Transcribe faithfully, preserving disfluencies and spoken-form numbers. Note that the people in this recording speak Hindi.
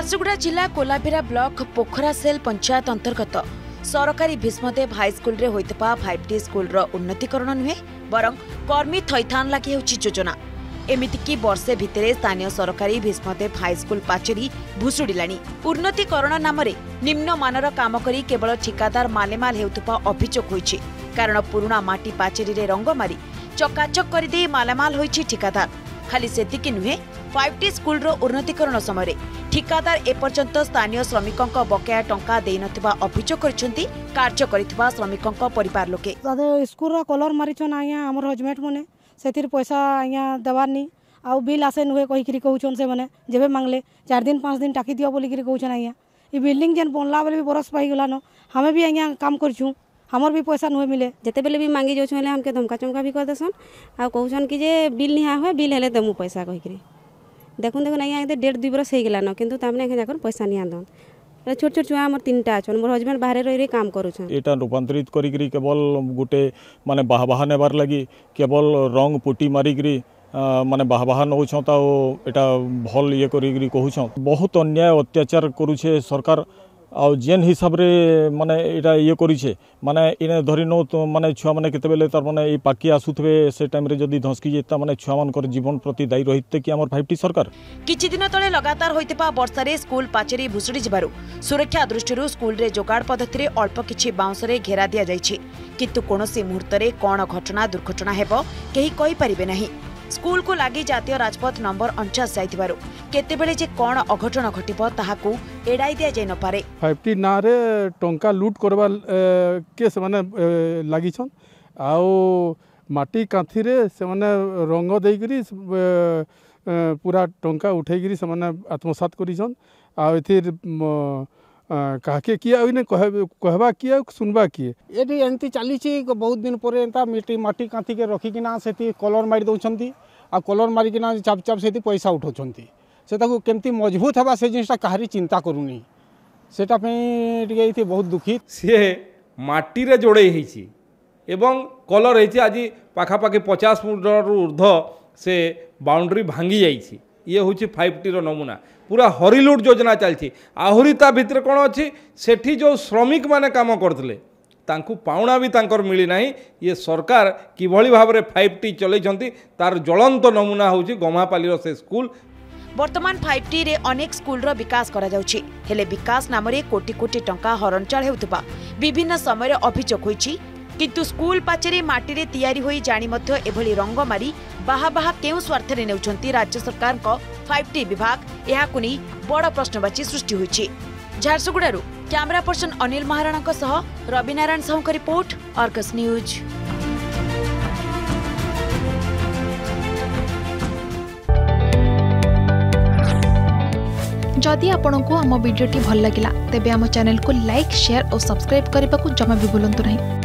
झारसुगुड़ा जिला कोलाबिरा ब्लॉक पोखरासेल पंचायत अंतर्गत सरकारी भीष्मदेव हाईस्कल रे होइतबा फाइव टी स्कूल रो उन्नतीकरण नुहे बरं कर्मी थैथान लागि होछि योजना। एमितिकी वर्षे भितरे स्थानीय सरकारी भीष्मदेव हाईस्कल पाचेरी भुसुड़िलानी। उन्नतीकरण नाम निम्न मानर काम करी केवल ठिकादार मालेमाल हेउतबा अभियोग होइछि। कारण पुराना माटी पाचेरी रे रंग मारी चकाचक कर दे मालामाल होइछि ठिकादार। खाली सेतिकी नुहे फाइव टी स्कूल रो उन्नतीकरण समय ठिकादार एपर्यंत स्थानीय श्रमिकों बकाया टंका दे नथिबा अभियोग करछंती कार्य करितबा श्रमिकों परिवार लोके। स्कूल रो कलर मारिछन आया हमर हजमेट मने सेतिर पैसा आया देवार नी आउ बिल आसे नुहे कहि करी कहउछन से माने जेबे मांगले चार दिन पाँच दिन टाकी दियो बोली करी कहउछन आया। ई बिल्डिंग जेन बनला बेले भी बरस पाई गेला न हमें भी आया काम करछु हमर भी पैसा नुहे मिले जते बेले भी मांगी जाउछ हेले हमके धमका चमका भी कर देसन आ कहउछन कि जे बिल निहा होय बिल हेले देमु पैसा कहि करी देखुन देखुन आया डेढ़ दुई बरस हो गला न किंतु तामने एखे जाकर पैसा निया दन। छोट छोट छुआ हमर तीनटा अछन मोर हजबैंड बाहर रहि रहि काम करूछन। एटा रूपांतरित करी करी केवल गुटे माने बाहा बाहा नेबार लगी केवल रंग पुटी मारी करी माने बाहा बाहा नउछ ता एटा भल ये करी करी कहूछ। बहुत अन्याय अत्याचार करूछे सरकार आ जेन हिसाब रे माने एटा ये करिछे माने इने धरि नो तो माने छुआ माने केते बेले तार माने ई पाकी आसुथबे से टाइम रे जदी धसकी जेता माने छुआ मानकर जीवन प्रति दायी रहिते कि हमर फाइव टी सरकार। किछि दिन तळे लगातार होइतबा वर्षा रे स्कूल पाचेरी भुसुडी जिबारु सुरक्षा दृष्टिरु स्कूल रे जोगाड़ पद्धति रे अल्प किछि बाउंस रे घेरा दिया जाइछि किंतु कोनोसी मुहूर्त रे कोन घटना दुर्घटना हेबो केही कहि परिबे नाही। स्कूल को लगी जातीय राजपथ नंबर उनचास जाइतिबारु केतेबेले जे कोन अघटन घटिबो ताहाकू एडाई दिया जाय न पारे। फाइव टी ना रे टंका लूट करबा के से माने लागि छन आउ माटी कांथी रे से माने रंग देई करी पूरा टंका उठै करी से माने आत्मसात करी छन आ एथिर काके किया ओइने कहबा किया सुनबा किए एठी एंती चली छी बहुत दिन पर एंता मिट्टी माटी कांथी के रखी किना सेती कलर मारी दउछंती आ कलर मारी किना चाप चाप सेती पैसा उठौछंती से ताको केमती मजबूत हबा से जिनसा काहरी चिंता करूनी सेटा पे टिके इति बहुत दुखी से माटी रे जोड़े हिची एवं कलर हिची आजि पाखा पाखी पचास फुट ऊर्ध्व से बाउंड्री भांगी जाइछि। ये हूँ फाइव टी नमूना पूरा हरिलुट योजना चलती आहरी ता भितर कौन अच्छी सेठी जो श्रमिक माने काम करते तांकु पाउना भी तांकर मिली नहीं। ये सरकार किभली भाव में फाइव टी चलती तार ज्वलंत नमूना हूँ गमापाली से स्कूल। वर्तमान फाइव टी रे अनेक स्कूल रो विकास करा जाउछि हेले विकास नाम रे कोटी कोटी टंका हरणचाल हेउतबा विभिन्न समय अभियोग होइछि किंतु स्कूल पाचेरी माटी रे तैयारी होई जानी मध्य एभली रंग मारी बाहा बाहा केउ स्वार्थ रे नेउछंती राज्य सरकार को फाइव टी विभाग एहाकु नै बड़ प्रश्नवाची सृष्टि होइछि। झारसुगुड़ारू कैमरा पर्सन अनिल महाराणा सह रवि नारायण साहू का रिपोर्ट अर्गस न्यूज। जदि आपंक आम भिडी भल लगा तेब आम चैनल को लाइक शेयर और सब्सक्राइब करने को जमा भी भूलु नहीं।